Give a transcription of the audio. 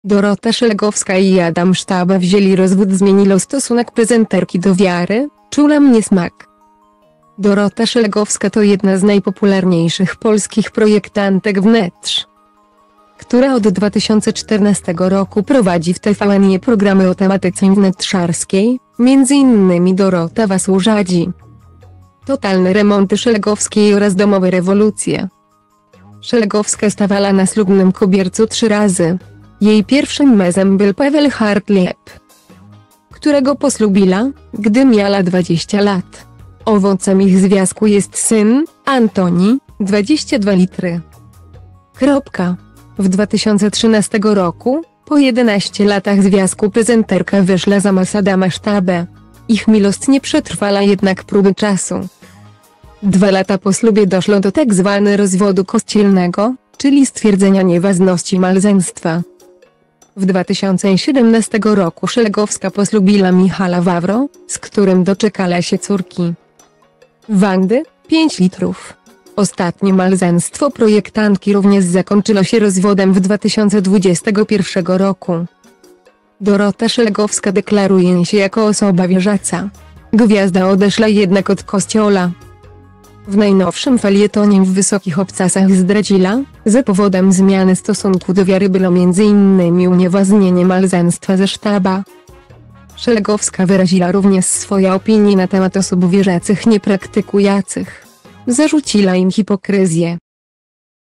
Dorota Szelegowska i Adam Sztaba wzięli rozwód, zmienilo stosunek prezenterki do wiary, czula mnie smak. Dorota Szelegowska to jedna z najpopularniejszych polskich projektantek wnętrz, która od 2014 roku prowadzi w TVN programy o tematyce wnętrzarskiej, m.in. Dorota Was urzadzi, Totalne remonty Szelegowskiej oraz Domowe rewolucje. Szelegowska stawała na ślubnym kobiercu 3 razy. Jej pierwszym mężem był Paweł Hartlieb, którego poślubiła, gdy miała 20 lat. Owocem ich związku jest syn, Antoni, 22 litry. W 2013 roku, po 11 latach związku, prezenterka wyszła za mąż Adama Sztabę. Ich miłość nie przetrwała jednak próby czasu. 2 lata po ślubie doszło do tzw. rozwodu kościelnego, czyli stwierdzenia nieważności małżeństwa. W 2017 roku Szelegowska poślubiła Michała Wawro, z którym doczekała się córki Wandy, 5 litrów. Ostatnie małżeństwo projektantki również zakończyło się rozwodem w 2021 roku. Dorota Szelegowska deklaruje się jako osoba wierząca. Gwiazda odeszła jednak od kościoła. W najnowszym felietonie w Wysokich Obcasach zdradziła, że powodem zmiany stosunku do wiary było m.in. unieważnienie małżeństwa ze Sztaba. Szelegowska wyraziła również swoje opinie na temat osób wierzących niepraktykujących. Zarzuciła im hipokryzję.